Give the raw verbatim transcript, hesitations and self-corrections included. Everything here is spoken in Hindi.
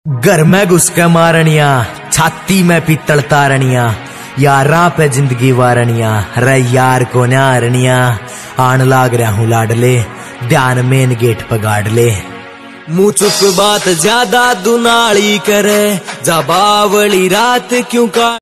घर में घुस के मारनिया, छाती में पीतल तारनिया, यारा पे जिंदगी वारनिया, रे यार को न्यारनिया। आन लाग रहा हूँ लाडले, ध्यान मेन गेट पे गाड़ ले। मुँह चुप बात ज्यादा दुनाली करे, जा बावली रात क्यों का